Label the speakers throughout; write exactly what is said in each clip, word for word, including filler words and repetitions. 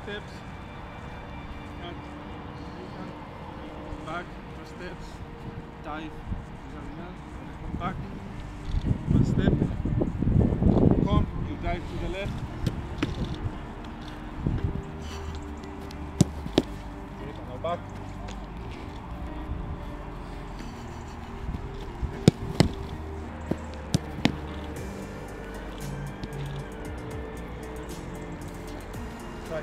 Speaker 1: steps, front, back, two steps, dive, come back, one step, come, you dive to the left, okay, now back, right.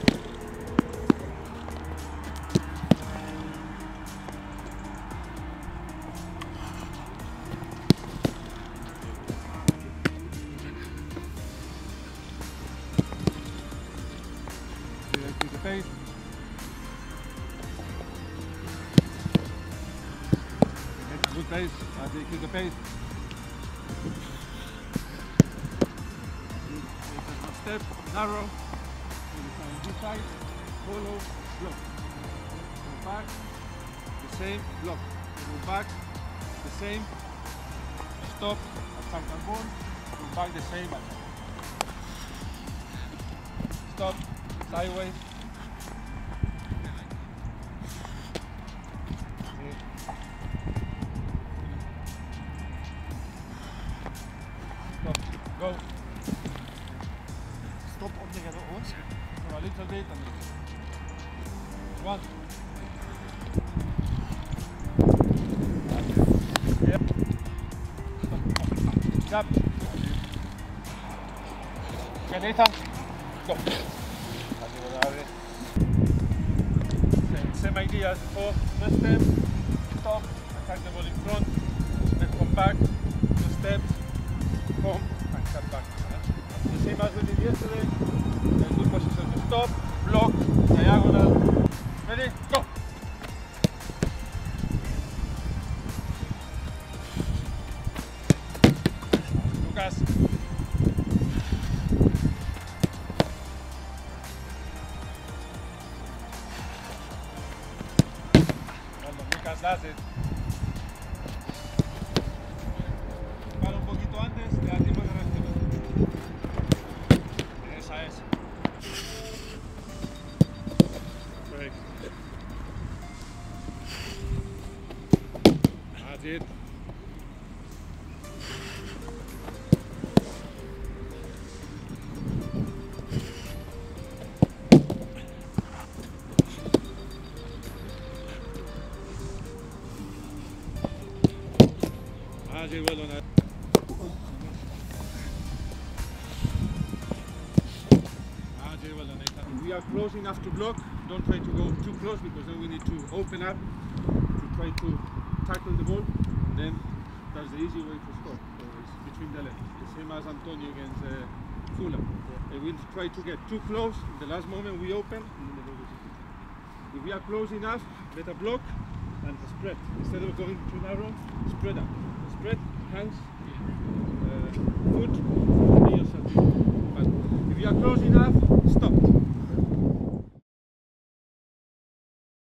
Speaker 1: Keep the pace. Good pace. I think keep the pace. One step, narrow. This side, follow, block. Go back, the same, block. Go back, the same. Stop, attack and ball. Go back the same. Stop, sideways. Stop, go.
Speaker 2: Stop altogether ons.
Speaker 1: For a little bit and one. Yep. Jump. Okay, Nathan. Go. Same, same idea as before. First step, stop, attack the ball in front, then come back, two steps, come and cut back. The same as we did yesterday. A good position to stop, block, diagonal. Ready? Go! Lucas. Cuando Lucas hace. Para un poquito antes, le da tiempo de reaccionar. Esa es. Perfect. That's it. That's it, well done. If we are close enough to block, don't try to go too close because then we need to open up to try to tackle the ball. Then that's the easy way to score. So it's between the legs. The same as Antonio against uh, Fulham. Yeah. We try to get too close. In the last moment we open. And then the ball is easy. If we are close enough, better block and spread. Instead of going too narrow, spread out. Spread, hands, uh, foot, but if you are close enough, stop.